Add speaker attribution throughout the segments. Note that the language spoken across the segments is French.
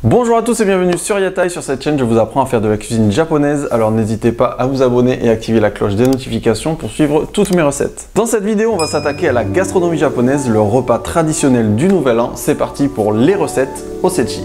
Speaker 1: Bonjour à tous et bienvenue sur Yatai. Sur cette chaîne, je vous apprends à faire de la cuisine japonaise, alors n'hésitez pas à vous abonner et activer la cloche des notifications pour suivre toutes mes recettes. Dans cette vidéo, on va s'attaquer à la gastronomie japonaise, le repas traditionnel du Nouvel An. C'est parti pour les recettes Osechi.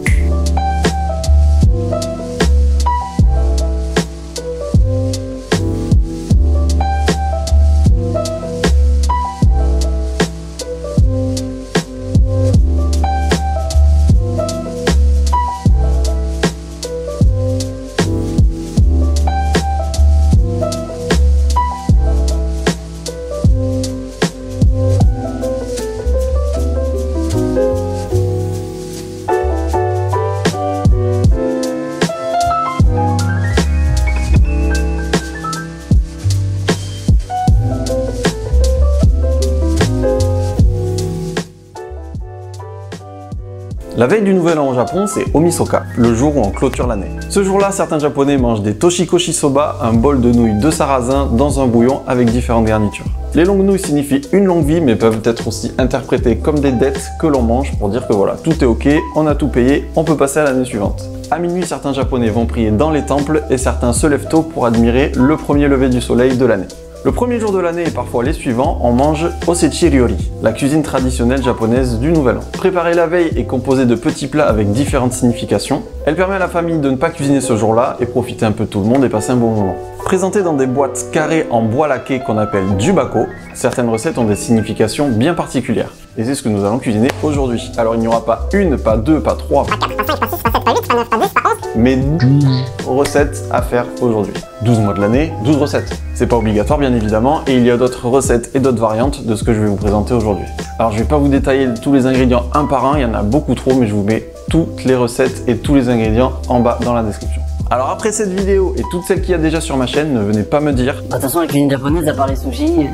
Speaker 1: La veille du Nouvel An au Japon, c'est Omisoka, le jour où on clôture l'année. Ce jour-là, certains Japonais mangent des toshikoshi soba, un bol de nouilles de sarrasin dans un bouillon avec différentes garnitures. Les longues nouilles signifient une longue vie, mais peuvent être aussi interprétées comme des dettes que l'on mange pour dire que voilà, tout est ok, on a tout payé, on peut passer à l'année suivante. À minuit, certains Japonais vont prier dans les temples et certains se lèvent tôt pour admirer le premier lever du soleil de l'année. Le premier jour de l'année et parfois les suivants, on mange Osechi Ryori, la cuisine traditionnelle japonaise du Nouvel An. Préparée la veille et composée de petits plats avec différentes significations, elle permet à la famille de ne pas cuisiner ce jour-là et profiter un peu de tout le monde et passer un bon moment. Présentée dans des boîtes carrées en bois laqué qu'on appelle jubako, certaines recettes ont des significations bien particulières. Et c'est ce que nous allons cuisiner aujourd'hui. Alors il n'y aura pas une, pas deux, pas trois, pas 4, pas 5, pas 6, pas 7, pas 8, pas 9, pas 10, pas 11, mais 12 recettes à faire aujourd'hui. 12 mois de l'année, 12 recettes. C'est pas obligatoire bien évidemment, et il y a d'autres recettes et d'autres variantes de ce que je vais vous présenter aujourd'hui. Alors je vais pas vous détailler tous les ingrédients un par un, il y en a beaucoup trop, mais je vous mets toutes les recettes et tous les ingrédients en bas dans la description. Alors après cette vidéo et toutes celles qu'il y a déjà sur ma chaîne, ne venez pas me dire...
Speaker 2: De toute façon la cuisine japonaise, à part les sushis...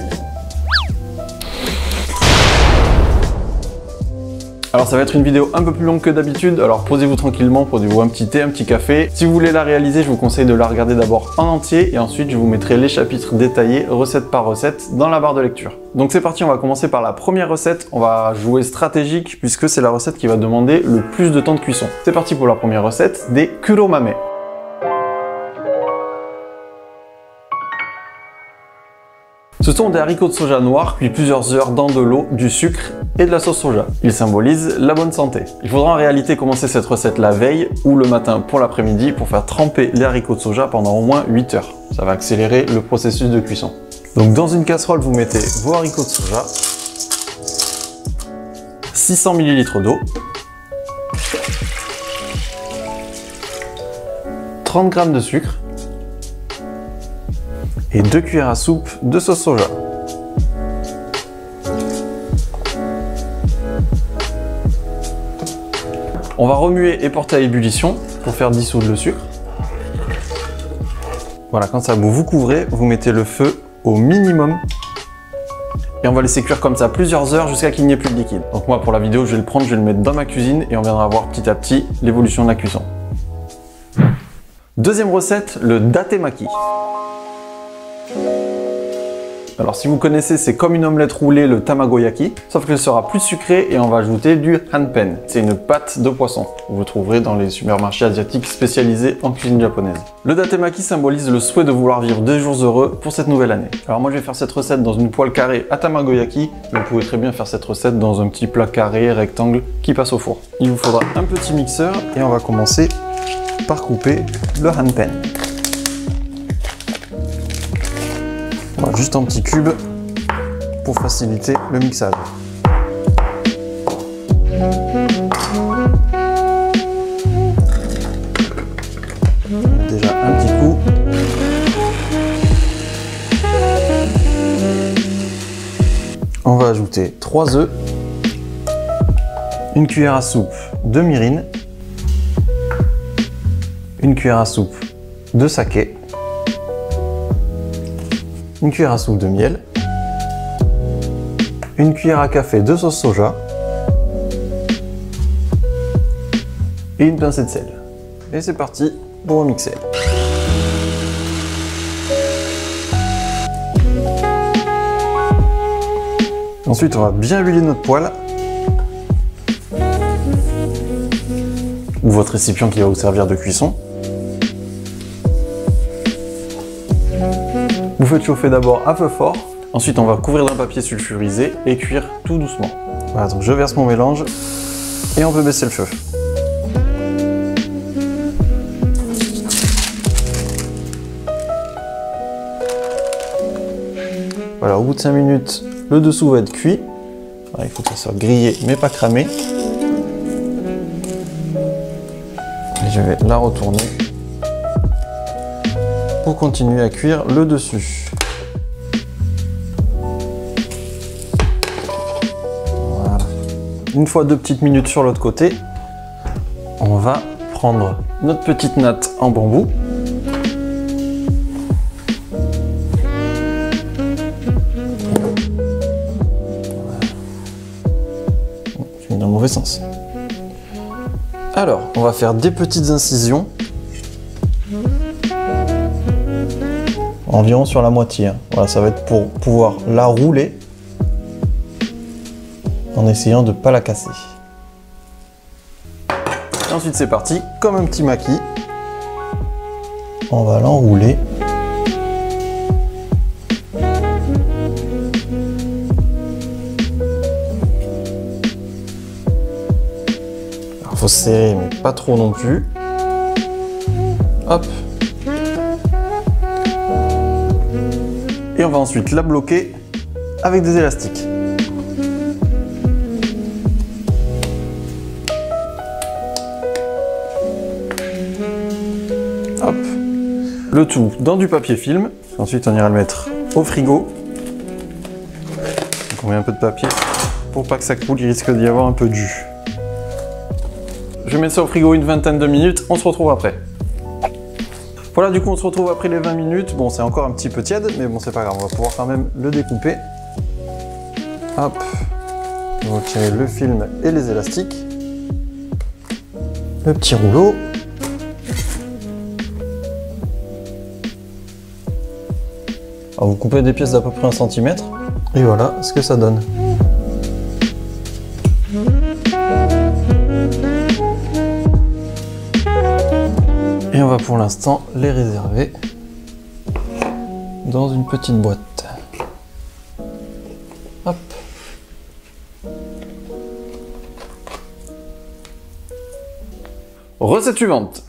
Speaker 1: Alors ça va être une vidéo un peu plus longue que d'habitude, alors posez-vous tranquillement, prenez-vous un petit thé, un petit café. Si vous voulez la réaliser, je vous conseille de la regarder d'abord en entier et ensuite je vous mettrai les chapitres détaillés, recette par recette, dans la barre de lecture. Donc c'est parti, on va commencer par la première recette. On va jouer stratégique puisque c'est la recette qui va demander le plus de temps de cuisson. C'est parti pour la première recette, des kuromame. Ce sont des haricots de soja noirs cuits plusieurs heures dans de l'eau, du sucre et de la sauce soja. Ils symbolisent la bonne santé. Il faudra en réalité commencer cette recette la veille ou le matin pour l'après-midi pour faire tremper les haricots de soja pendant au moins 8 heures. Ça va accélérer le processus de cuisson. Donc dans une casserole, vous mettez vos haricots de soja, 600 ml d'eau, 30 g de sucre, et 2 cuillères à soupe de sauce soja. On va remuer et porter à ébullition pour faire dissoudre le sucre. Voilà, quand ça bout, vous couvrez, vous mettez le feu au minimum et on va laisser cuire comme ça plusieurs heures jusqu'à qu'il n'y ait plus de liquide. Donc moi pour la vidéo, je vais le prendre, je vais le mettre dans ma cuisine et on viendra voir petit à petit l'évolution de la cuisson. Deuxième recette, le datemaki. Alors si vous connaissez, c'est comme une omelette roulée, le tamagoyaki, sauf qu'elle sera plus sucrée et on va ajouter du hanpen. C'est une pâte de poisson que vous trouverez dans les supermarchés asiatiques spécialisés en cuisine japonaise. Le datemaki symbolise le souhait de vouloir vivre des jours heureux pour cette nouvelle année. Alors moi je vais faire cette recette dans une poêle carrée à tamagoyaki, mais vous pouvez très bien faire cette recette dans un petit plat carré, rectangle, qui passe au four. Il vous faudra un petit mixeur et on va commencer par couper le hanpen. Voilà, juste un petit cube pour faciliter le mixage. Déjà un petit coup. On va ajouter 3 œufs, une cuillère à soupe de mirin, une cuillère à soupe de saké, une cuillère à soupe de miel, une cuillère à café de sauce soja et une pincée de sel. Et c'est parti pour mixer. Ensuite, on va bien huiler notre poêle. ou votre récipient qui va vous servir de cuisson. Vous faites chauffer d'abord à feu fort, ensuite on va couvrir d'un papier sulfurisé et cuire tout doucement. Voilà, donc je verse mon mélange et on peut baisser le feu. Voilà, au bout de 5 minutes, le dessous va être cuit. Voilà, il faut que ça soit grillé mais pas cramé. Et je vais la retourner pour continuer à cuire le dessus. Voilà. Une fois 2 petites minutes sur l'autre côté, on va prendre notre petite natte en bambou. J'ai mis dans le mauvais sens. Alors, on va faire des petites incisions. Environ sur la moitié. Hein. Voilà, ça va être pour pouvoir la rouler en essayant de ne pas la casser. Et ensuite c'est parti, comme un petit maquis. On va l'enrouler. Alors faut serrer mais pas trop non plus. Hop. Et on va ensuite la bloquer avec des élastiques. Hop. Le tout dans du papier film. Ensuite on ira le mettre au frigo. Donc on met un peu de papier pour pas que ça coule, il risque d'y avoir un peu de jus. Je vais mettre ça au frigo une vingtaine de minutes, on se retrouve après. Voilà, du coup on se retrouve après les 20 minutes. Bon, c'est encore un petit peu tiède, mais bon, c'est pas grave, on va pouvoir quand même le découper. Hop, on va retirer le film et les élastiques. Le petit rouleau. Alors, vous coupez des pièces d'à peu près 1 cm. Et voilà ce que ça donne. Et on va pour l'instant les réserver dans une petite boîte. Hop. Recette suivante.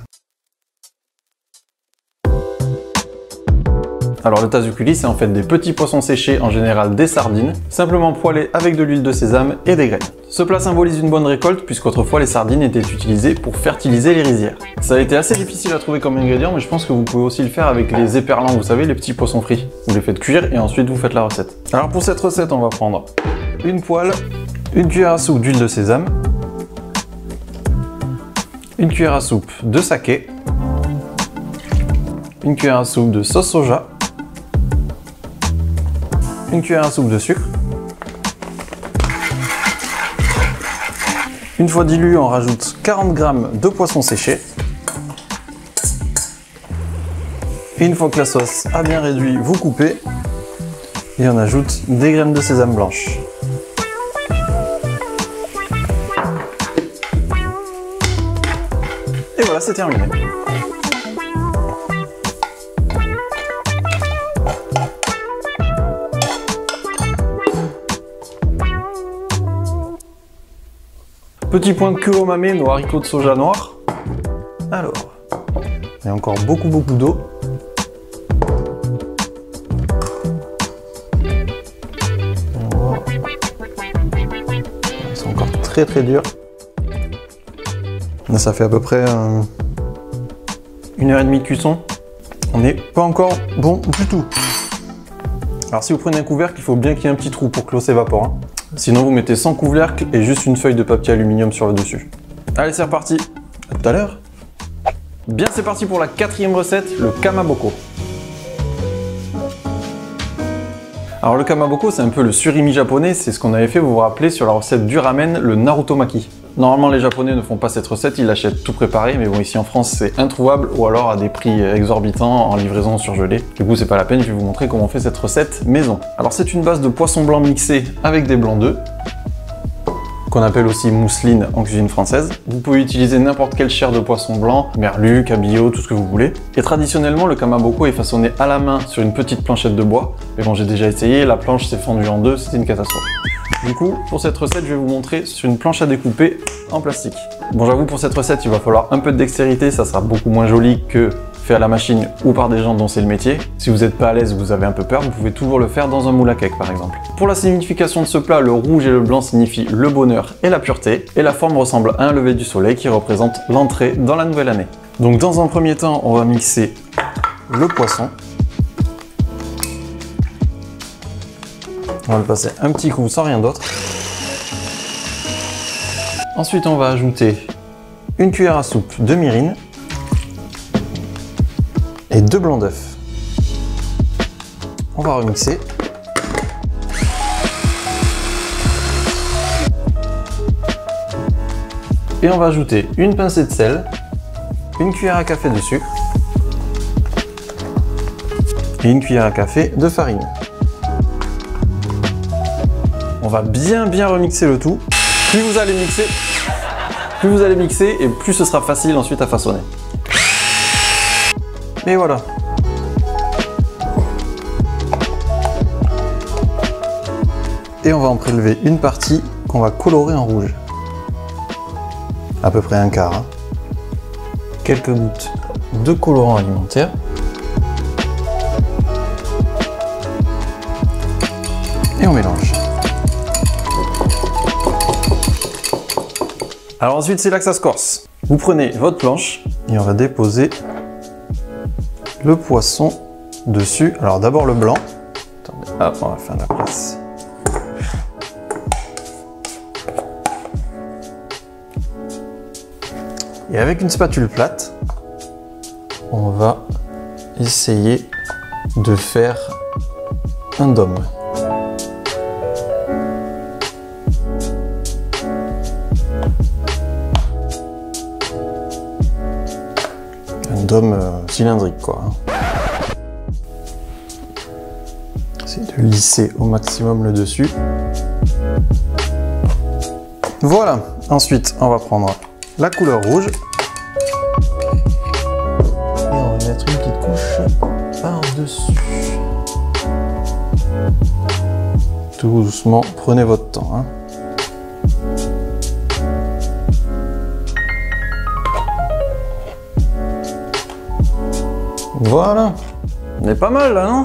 Speaker 1: Alors le tzatziki, c'est en fait des petits poissons séchés, en général des sardines, simplement poêlés avec de l'huile de sésame et des graines. Ce plat symbolise une bonne récolte puisqu'autrefois les sardines étaient utilisées pour fertiliser les rizières. Ça a été assez difficile à trouver comme ingrédient, mais je pense que vous pouvez aussi le faire avec les éperlans, vous savez, les petits poissons frits. Vous les faites cuire et ensuite vous faites la recette. Alors pour cette recette, on va prendre une poêle, une cuillère à soupe d'huile de sésame, une cuillère à soupe de saké, une cuillère à soupe de sauce soja, une cuillère à soupe de sucre. Une fois dilué, on rajoute 40 g de poisson séché. Et une fois que la sauce a bien réduit, vous coupez et on ajoute des graines de sésame blanche. Et voilà, c'est terminé. Petit point de kuromame, nos haricots de soja noirs. Alors, il y a encore beaucoup d'eau. Ils sont encore très durs. Là, ça fait à peu près 1h30 de cuisson. On n'est pas encore bon du tout. Alors si vous prenez un couvercle, il faut bien qu'il y ait un petit trou pour que l'eau s'évapore. Hein. Sinon vous mettez sans couvercle et juste une feuille de papier aluminium sur le dessus. Allez, c'est reparti. À tout à l'heure. Bien, c'est parti pour la 4e recette, le kamaboko. Alors le kamaboko, c'est un peu le surimi japonais, c'est ce qu'on avait fait, vous vous rappelez, sur la recette du ramen, le naruto maki. Normalement les japonais ne font pas cette recette, ils l'achètent tout préparé, mais bon, ici en France c'est introuvable ou alors à des prix exorbitants en livraison surgelée. Du coup c'est pas la peine, je vais vous montrer comment on fait cette recette maison. Alors c'est une base de poisson blanc mixé avec des blancs d'œufs. qu'on appelle aussi mousseline en cuisine française. Vous pouvez utiliser n'importe quelle chair de poisson blanc, merlu, cabillaud, tout ce que vous voulez. Et traditionnellement, le kamaboko est façonné à la main sur une petite planchette de bois. Mais bon, j'ai déjà essayé, la planche s'est fendue en deux, c'était une catastrophe. Du coup, pour cette recette, je vais vous montrer sur une planche à découper en plastique. Bon, j'avoue, pour cette recette, il va falloir un peu de dextérité, ça sera beaucoup moins joli que fait à la machine ou par des gens dont c'est le métier. Si vous n'êtes pas à l'aise ou vous avez un peu peur, vous pouvez toujours le faire dans un moule à cake par exemple. Pour la signification de ce plat, le rouge et le blanc signifient le bonheur et la pureté, et la forme ressemble à un lever du soleil qui représente l'entrée dans la nouvelle année. Donc dans un premier temps, on va mixer le poisson. On va le passer un petit coup sans rien d'autre. Ensuite, on va ajouter une cuillère à soupe de mirin et 2 blancs d'œufs. On va remixer. Et on va ajouter une pincée de sel, une cuillère à café de sucre et une cuillère à café de farine. On va bien remixer le tout. Plus vous allez mixer et plus ce sera facile ensuite à façonner. Et voilà. Et on va en prélever une partie qu'on va colorer en rouge. À peu près un quart. Hein. Quelques gouttes de colorant alimentaire. Et on mélange. Alors ensuite, c'est là que ça se corse. Vous prenez votre planche et on va déposer le poisson dessus. Alors d'abord le blanc. Attendez, hop, on va faire de la place. Et avec une spatule plate, on va essayer de faire un dôme. Un dôme cylindrique quoi. Essaye de lisser au maximum le dessus. Voilà. Ensuite, on va prendre la couleur rouge. Et on va mettre une petite couche par-dessus. Tout doucement, prenez votre temps. Hein. Voilà. On est pas mal là, non?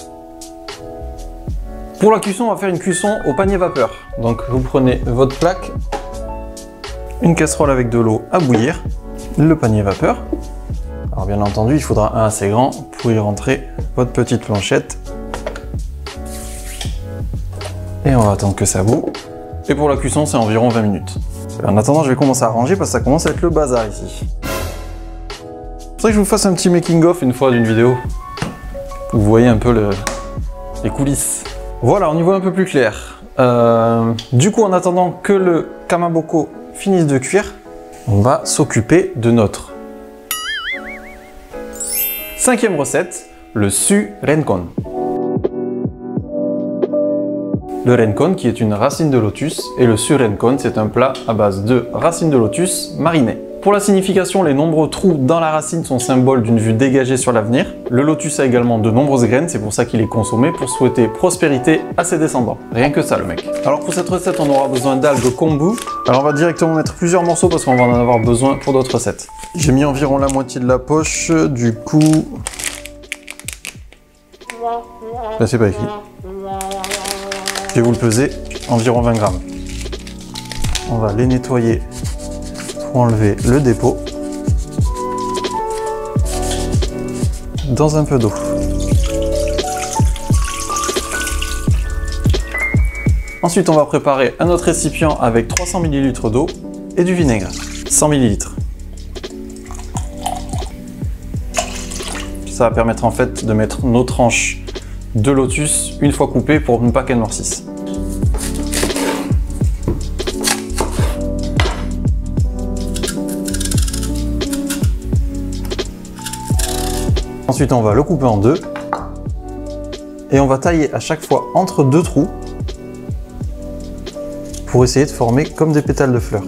Speaker 1: Pour la cuisson, on va faire une cuisson au panier vapeur. Donc vous prenez votre plaque, une casserole avec de l'eau à bouillir, le panier vapeur. Alors bien entendu, il faudra un assez grand pour y rentrer votre petite planchette. Et on va attendre que ça bout. Et pour la cuisson, c'est environ 20 minutes. En attendant, je vais commencer à ranger parce que ça commence à être le bazar ici. Il faudrait que je vous fasse un petit making-of une fois d'une vidéo. Vous voyez un peu les coulisses. Voilà, on y voit un peu plus clair. Du coup, en attendant que le kamaboko finisse de cuire, on va s'occuper de notre 5e recette, le su renkon. Le renkon qui est une racine de lotus et le su renkon c'est un plat à base de racines de lotus marinées. Pour la signification, les nombreux trous dans la racine sont symboles d'une vue dégagée sur l'avenir. Le lotus a également de nombreuses graines, c'est pour ça qu'il est consommé, pour souhaiter prospérité à ses descendants. Rien que ça le mec. Alors pour cette recette, on aura besoin d'algues kombu. Alors on va directement mettre plusieurs morceaux parce qu'on va en avoir besoin pour d'autres recettes. J'ai mis environ la moitié de la poche, du coup... Là c'est pas écrit. Je vais vous le peser, environ 20 grammes. On va les nettoyer pour enlever le dépôt dans un peu d'eau. Ensuite, on va préparer un autre récipient avec 300 ml d'eau et du vinaigre, 100 ml. Ça va permettre en fait de mettre nos tranches de lotus une fois coupées pour ne pas qu'elles noircissent. Ensuite, on va le couper en deux et on va tailler à chaque fois entre deux trous pour essayer de former comme des pétales de fleurs.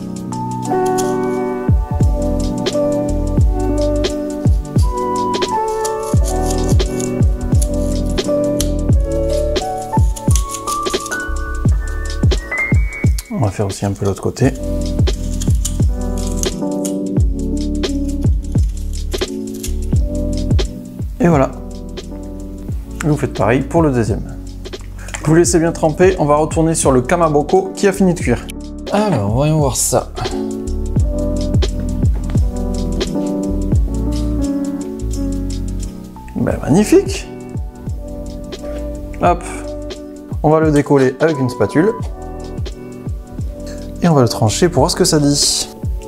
Speaker 1: On va faire aussi un peu l'autre côté. Et voilà. Vous faites pareil pour le deuxième. Vous laissez bien tremper, on va retourner sur le kamaboko qui a fini de cuire. Alors, voyons voir ça. Ben, magnifique. Hop. On va le décoller avec une spatule. Et on va le trancher pour voir ce que ça dit.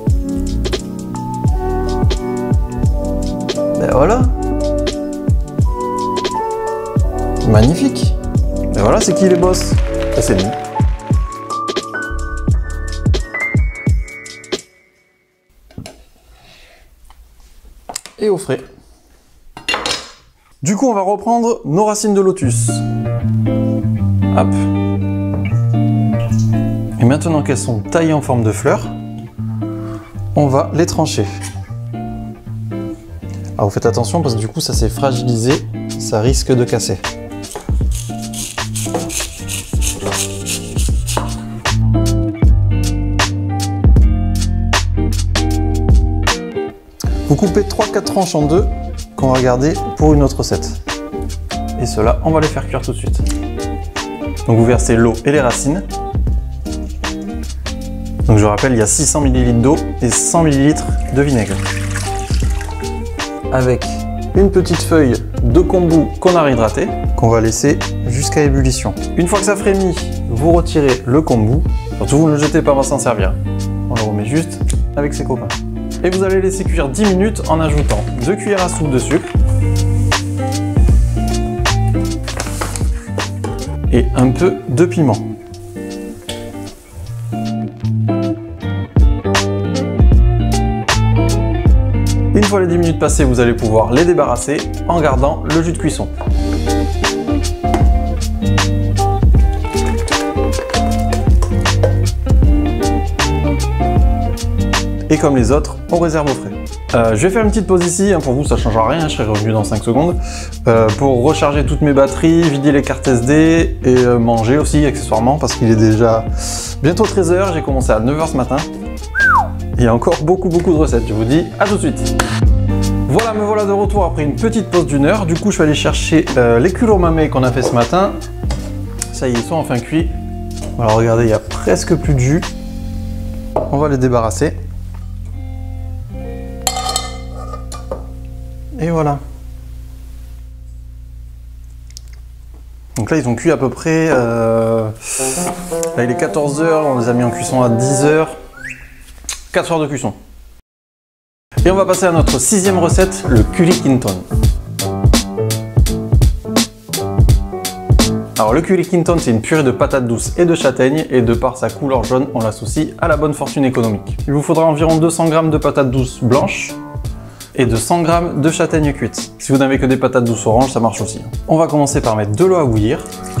Speaker 1: Ben voilà. Magnifique. Et voilà, c'est qui les boss? C'est nous. Et au frais. Du coup, on va reprendre nos racines de lotus. Hop. Et maintenant qu'elles sont taillées en forme de fleurs, on va les trancher. Alors vous faites attention parce que du coup ça s'est fragilisé, ça risque de casser. Vous coupez 3-4 tranches en deux qu'on va garder pour une autre recette. Et ceux-là, on va les faire cuire tout de suite. Donc vous versez l'eau et les racines. Donc je rappelle, il y a 600 ml d'eau et 100 ml de vinaigre. Avec une petite feuille de kombu qu'on a réhydraté, qu'on va laisser jusqu'à ébullition. Une fois que ça frémit, vous retirez le kombu. Surtout, vous ne le jetez pas, on va s'en servir. On le remet juste avec ses copains. Et vous allez laisser cuire 10 minutes en ajoutant 2 cuillères à soupe de sucre et un peu de piment. Une fois les 10 minutes passées, vous allez pouvoir les débarrasser en gardant le jus de cuisson. Et comme les autres, on réserve au frais. Je vais faire une petite pause ici, pour vous ça ne changera rien, je serai revenu dans 5 secondes, pour recharger toutes mes batteries, vider les cartes SD et manger aussi accessoirement parce qu'il est déjà bientôt 13 h, j'ai commencé à 9 h ce matin. Il y a encore beaucoup de recettes, je vous dis à tout de suite. Voilà, me voilà de retour après une petite pause d'1 heure. Du coup, je vais aller chercher les kuromame qu'on a fait ce matin. Ça y est, ils sont enfin cuits. Alors regardez, il n'y a presque plus de jus. On va les débarrasser. Et voilà. Donc là, ils ont cuit à peu près... Là, il est 14 h, on les a mis en cuisson à 10 h. 4 heures de cuisson. Et on va passer à notre 6e recette, le curry kinton. Alors le curry kinton, c'est une purée de patates douces et de châtaignes, et de par sa couleur jaune, on l'associe à la bonne fortune économique. Il vous faudra environ 200 g de patates douces blanches et de 100 g de châtaignes cuites. Si vous n'avez que des patates douces oranges, ça marche aussi. On va commencer par mettre de l'eau à bouillir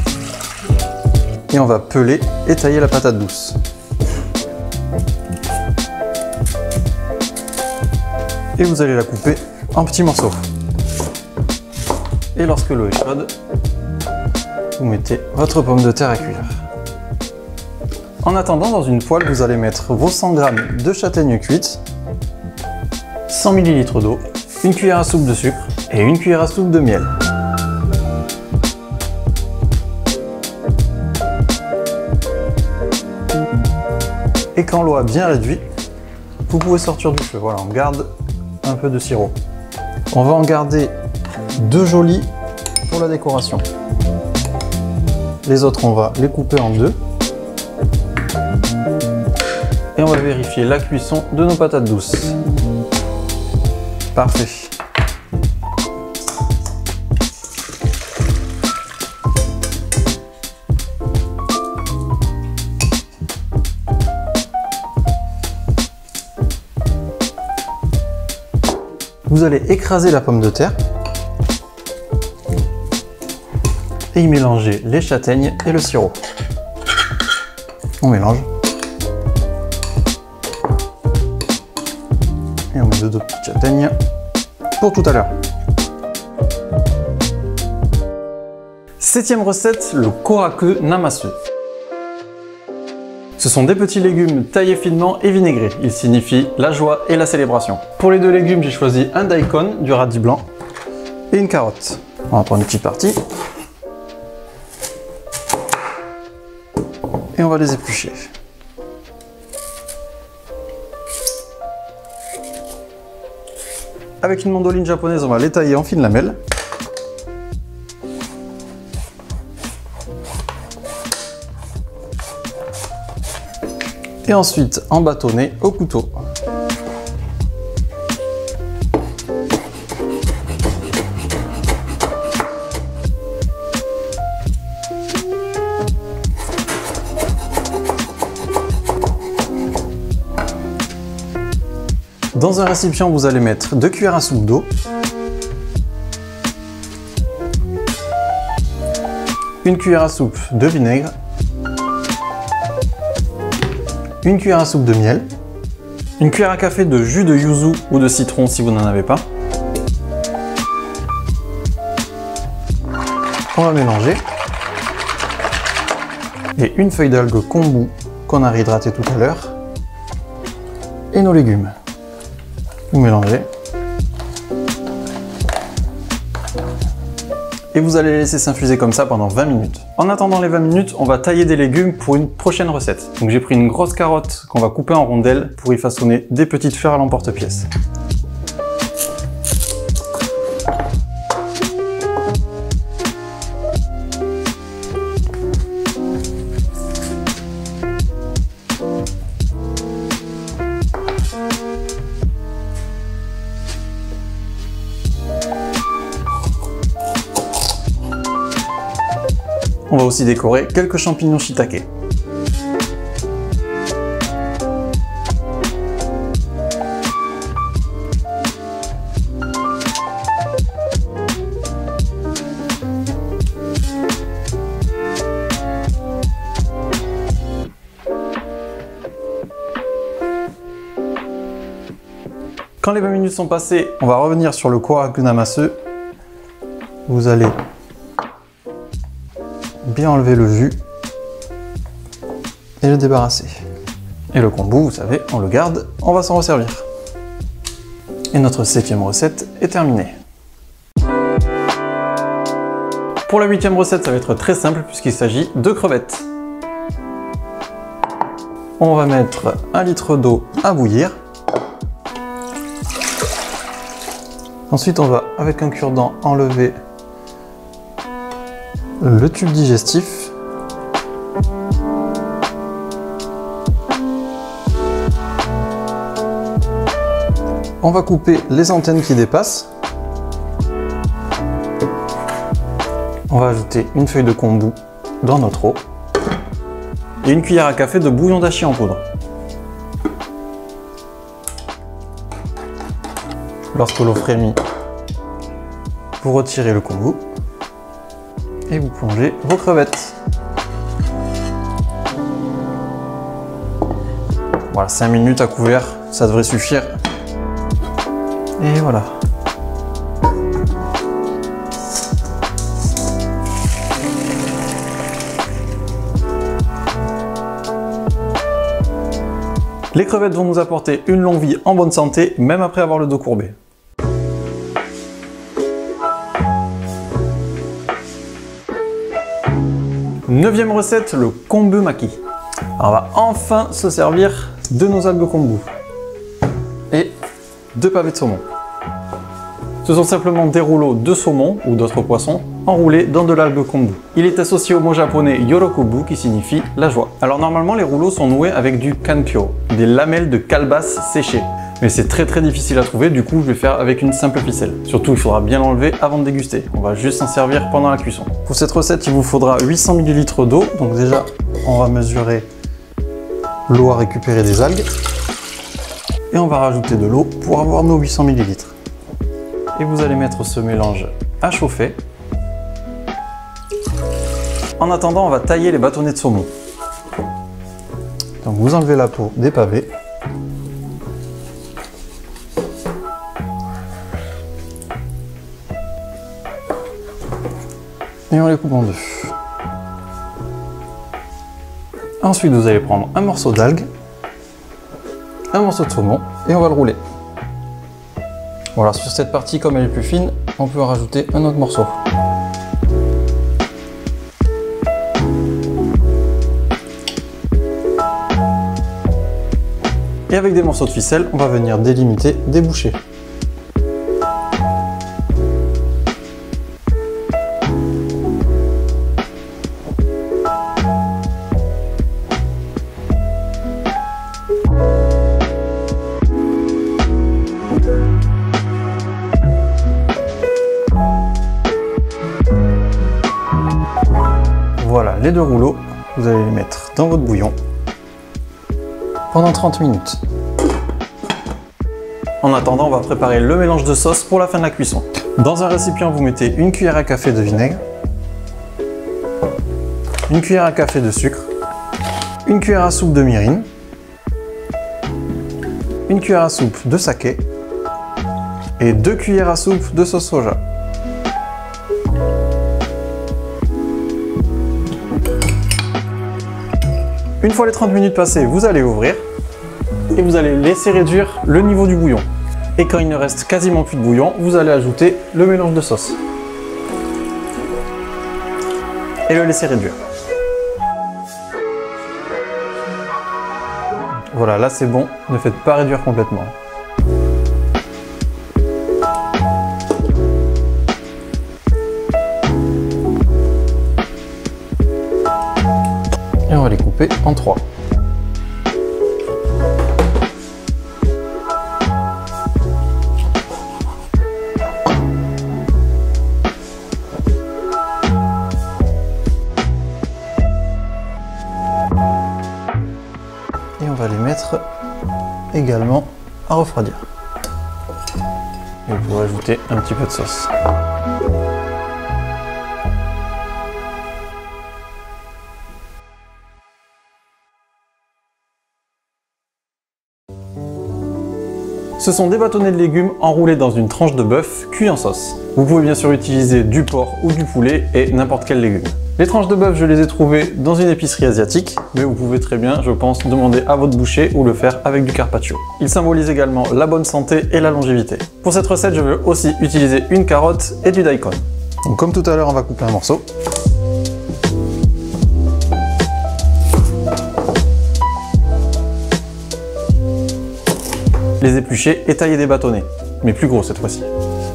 Speaker 1: et on va peler et tailler la patate douce. Et vous allez la couper en petits morceaux. Et lorsque l'eau est chaude, vous mettez votre pomme de terre à cuire. En attendant, dans une poêle, vous allez mettre vos 100 g de châtaignes cuites, 100 ml d'eau, une cuillère à soupe de sucre et une cuillère à soupe de miel. Et quand l'eau a bien réduit, vous pouvez sortir du feu. Voilà, on garde un peu de sirop. On va en garder 2 jolis pour la décoration. Les autres, on va les couper en 2. Et on va vérifier la cuisson de nos patates douces. Parfait. Vous allez écraser la pomme de terre et y mélanger les châtaignes et le sirop. On mélange. Et on met 2 petites châtaignes pour tout à l'heure. 7e recette, le koraku namasu. Ce sont des petits légumes taillés finement et vinaigrés. Ils signifient la joie et la célébration. Pour les 2 légumes, j'ai choisi un daikon, du radis blanc, et une carotte. On va prendre une petite partie. Et on va les éplucher. Avec une mandoline japonaise, on va les tailler en fines lamelles. Et ensuite en bâtonner au couteau. Dans un récipient, vous allez mettre 2 cuillères à soupe d'eau, une cuillère à soupe de vinaigre, une cuillère à soupe de miel, une cuillère à café de jus de yuzu ou de citron si vous n'en avez pas. On va mélanger. Et une feuille d'algue kombu qu'on a réhydraté tout à l'heure. Et nos légumes. Vous mélangez. Et vous allez les laisser s'infuser comme ça pendant 20 minutes. En attendant les 20 minutes, on va tailler des légumes pour une prochaine recette. Donc j'ai pris une grosse carotte qu'on va couper en rondelles pour y façonner des petites fleurs à l'emporte-pièce. On va aussi décorer quelques champignons shiitake. Quand les 20 minutes sont passées, on va revenir sur le koraku namasu. Vous allez bien enlever le jus et le débarrasser. Et le kombu, vous savez, on le garde, on va s'en resservir. Et notre 7e recette est terminée. Pour la 8e recette, ça va être très simple puisqu'il s'agit de crevettes. On va mettre 1 litre d'eau à bouillir. Ensuite, on va, avec un cure-dent, enlever le tube digestif. On va couper les antennes qui dépassent. On va ajouter une feuille de kombu dans notre eau et une cuillère à café de bouillon dashi en poudre. Lorsque l'eau frémit, vous retirez le kombu et vous plongez vos crevettes. Voilà, 5 minutes à couvert, ça devrait suffire. Et voilà. Les crevettes vont nous apporter une longue vie en bonne santé, même après avoir le dos courbé. 9e recette, le kombu maki. Alors on va enfin se servir de nos algues kombu et 2 pavés de saumon. Ce sont simplement des rouleaux de saumon ou d'autres poissons enroulés dans de l'algue kombu. Il est associé au mot japonais yorokobu qui signifie la joie. Alors normalement les rouleaux sont noués avec du kankyo, des lamelles de calebasse séchées. Mais c'est très difficile à trouver, du coup je vais faire avec une simple ficelle. Surtout il faudra bien l'enlever avant de déguster. On va juste s'en servir pendant la cuisson. Pour cette recette il vous faudra 800 ml d'eau. Donc déjà on va mesurer l'eau à récupérer des algues. Et on va rajouter de l'eau pour avoir nos 800 ml. Et vous allez mettre ce mélange à chauffer. En attendant on va tailler les bâtonnets de saumon. Donc vous enlevez la peau des pavés. Et on les coupe en deux. Ensuite, vous allez prendre un morceau d'algue, un morceau de saumon et on va le rouler. Voilà, sur cette partie, comme elle est plus fine, on peut en rajouter un autre morceau. Et avec des morceaux de ficelle, on va venir délimiter des bouchées. Voilà, les deux rouleaux, vous allez les mettre dans votre bouillon pendant 30 minutes. En attendant, on va préparer le mélange de sauce pour la fin de la cuisson. Dans un récipient, vous mettez une cuillère à café de vinaigre, une cuillère à café de sucre, une cuillère à soupe de mirin, une cuillère à soupe de saké et 2 cuillères à soupe de sauce soja. Une fois les 30 minutes passées, vous allez ouvrir et vous allez laisser réduire le niveau du bouillon. Et quand il ne reste quasiment plus de bouillon, vous allez ajouter le mélange de sauce et le laisser réduire. Voilà, là c'est bon, ne faites pas réduire complètement. Et on va les couper en 3. Et on va les mettre également à refroidir. Et vous pouvez ajouter un petit peu de sauce. Ce sont des bâtonnets de légumes enroulés dans une tranche de bœuf cuit en sauce. Vous pouvez bien sûr utiliser du porc ou du poulet et n'importe quel légume. Les tranches de bœuf, je les ai trouvées dans une épicerie asiatique, mais vous pouvez très bien, je pense, demander à votre boucher ou le faire avec du carpaccio. Ils symbolisent également la bonne santé et la longévité. Pour cette recette, je vais aussi utiliser une carotte et du daikon. Donc comme tout à l'heure, on va couper un morceau. Les éplucher et tailler des bâtonnets, mais plus gros cette fois-ci.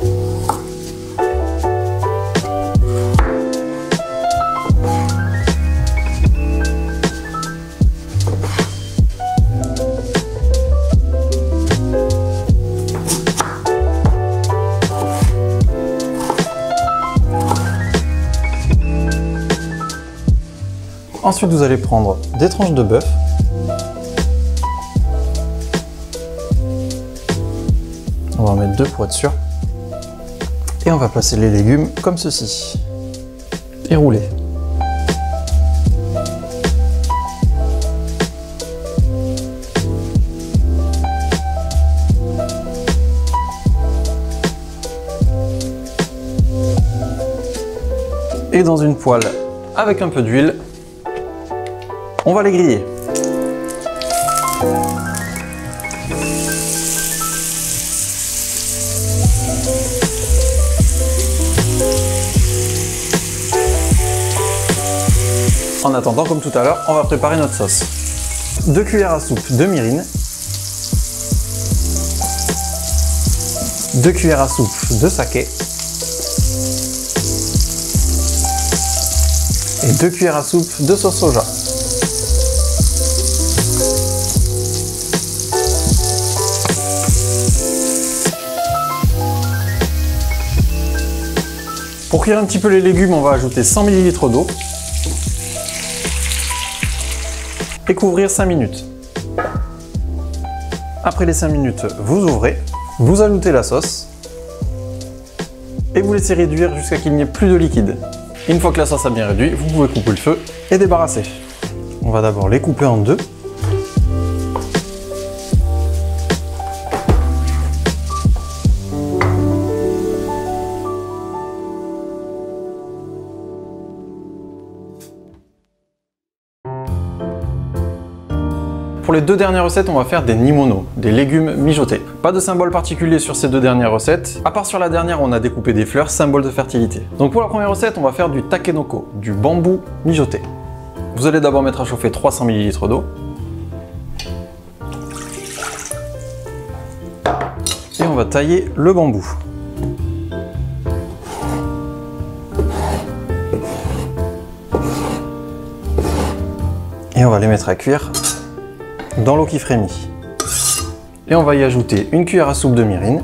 Speaker 1: Ensuite, vous allez prendre des tranches de bœuf. On va en mettre 2 pour être sûr. Et on va placer les légumes comme ceci. Et rouler. Et dans une poêle avec un peu d'huile, on va les griller. En attendant, comme tout à l'heure, on va préparer notre sauce. 2 cuillères à soupe de mirin, 2 cuillères à soupe de saké et 2 cuillères à soupe de sauce soja. Pour cuire un petit peu les légumes, on va ajouter 100 ml d'eau et couvrir 5 minutes. Après les 5 minutes, vous ouvrez, vous ajoutez la sauce et vous laissez réduire jusqu'à qu'il n'y ait plus de liquide. Une fois que la sauce a bien réduit, vous pouvez couper le feu et débarrasser. On va d'abord les couper en deux. Pour les deux dernières recettes, on va faire des nimono, des légumes mijotés. Pas de symbole particulier sur ces deux dernières recettes. À part sur la dernière, on a découpé des fleurs, symbole de fertilité. Donc pour la première recette, on va faire du takenoko, du bambou mijoté. Vous allez d'abord mettre à chauffer 300 ml d'eau. Et on va tailler le bambou. Et on va les mettre à cuire dans l'eau qui frémit. Et on va y ajouter une cuillère à soupe de mirin,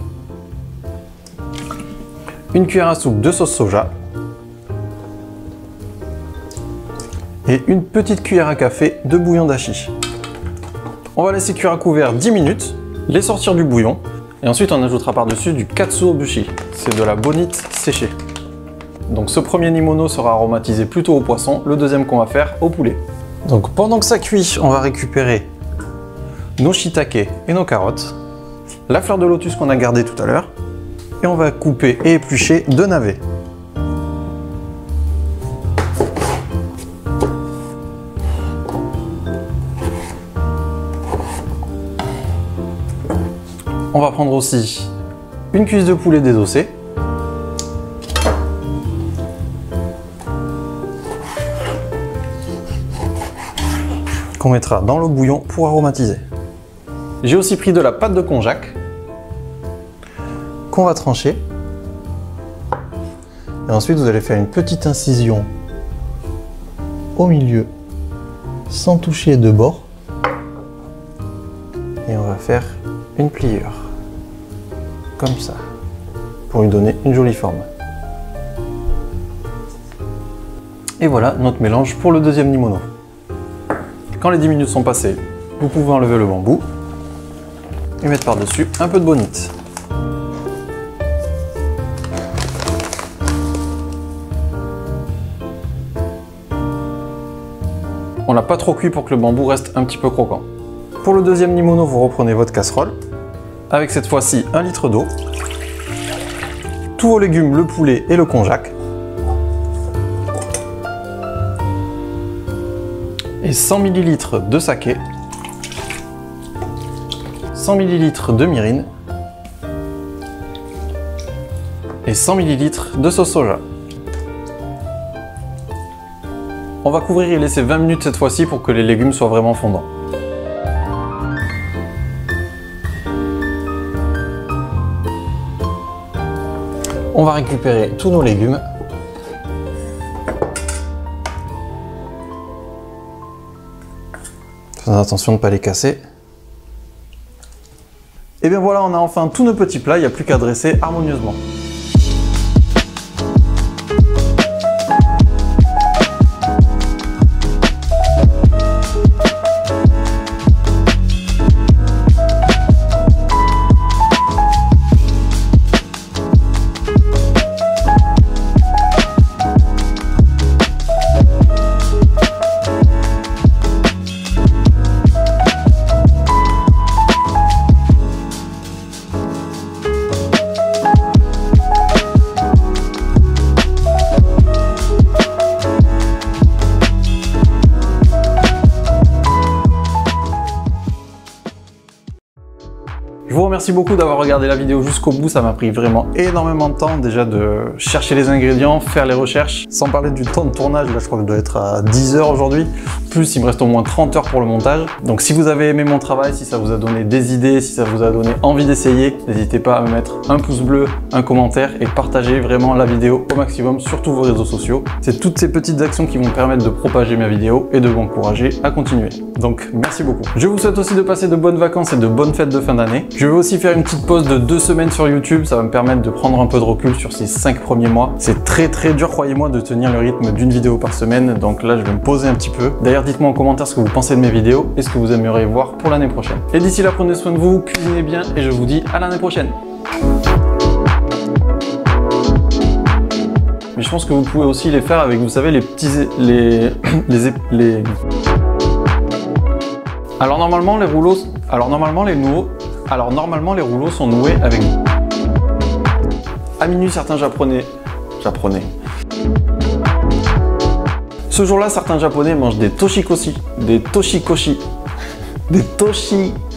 Speaker 1: une cuillère à soupe de sauce soja et une petite cuillère à café de bouillon dashi. On va laisser cuire à couvert 10 minutes, les sortir du bouillon et ensuite on ajoutera par-dessus du katsuobushi, c'est de la bonite séchée. Donc ce premier nimono sera aromatisé plutôt au poisson, le deuxième qu'on va faire au poulet. Donc pendant que ça cuit, on va récupérer nos shiitake et nos carottes, la fleur de lotus qu'on a gardée tout à l'heure, et on va couper et éplucher 2 navets. On va prendre aussi une cuisse de poulet désossée, qu'on mettra dans l'eau bouillon pour aromatiser. J'ai aussi pris de la pâte de konjac qu'on va trancher. Et ensuite, vous allez faire une petite incision au milieu sans toucher de bord. Et on va faire une pliure comme ça pour lui donner une jolie forme. Et voilà notre mélange pour le deuxième nimono. Quand les 10 minutes sont passées, vous pouvez enlever le bambou et mettre par-dessus un peu de bonite. On l'a pas trop cuit pour que le bambou reste un petit peu croquant. Pour le deuxième nimono, vous reprenez votre casserole avec cette fois-ci 1 litre d'eau, tous vos légumes, le poulet et le konjac, et 100 ml de saké, 100 ml de mirin et 100 ml de sauce soja. On va couvrir et laisser 20 minutes cette fois-ci pour que les légumes soient vraiment fondants. On va récupérer tous nos légumes. Faisons attention de ne pas les casser. Et bien voilà, on a enfin tous nos petits plats, il n'y a plus qu'à dresser harmonieusement. Je vous remercie beaucoup d'avoir regardé la vidéo jusqu'au bout, ça m'a pris vraiment énormément de temps déjà de chercher les ingrédients, faire les recherches, sans parler du temps de tournage, là je crois que je dois être à 10 heures aujourd'hui, plus il me reste au moins 30 heures pour le montage. Donc si vous avez aimé mon travail, si ça vous a donné des idées, si ça vous a donné envie d'essayer, n'hésitez pas à me mettre un pouce bleu, un commentaire et partagez vraiment la vidéo au maximum sur tous vos réseaux sociaux. C'est toutes ces petites actions qui vont me permettre de propager ma vidéo et de m'encourager à continuer. Donc merci beaucoup. Je vous souhaite aussi de passer de bonnes vacances et de bonnes fêtes de fin d'année. Je vais aussi faire une petite pause de 2 semaines sur YouTube, ça va me permettre de prendre un peu de recul sur ces 5 premiers mois. C'est très dur, croyez-moi, de tenir le rythme d'une vidéo par semaine, donc là je vais me poser un petit peu. D'ailleurs dites-moi en commentaire ce que vous pensez de mes vidéos et ce que vous aimeriez voir pour l'année prochaine. Et d'ici là, prenez soin de vous, cuisinez bien et je vous dis à l'année prochaine. Mais je pense que vous pouvez aussi les faire avec, vous savez, les petits... Alors normalement les rouleaux sont noués avec... À minuit, certains japonais... Ce jour-là, certains japonais mangent des toshikoshi. Des toshi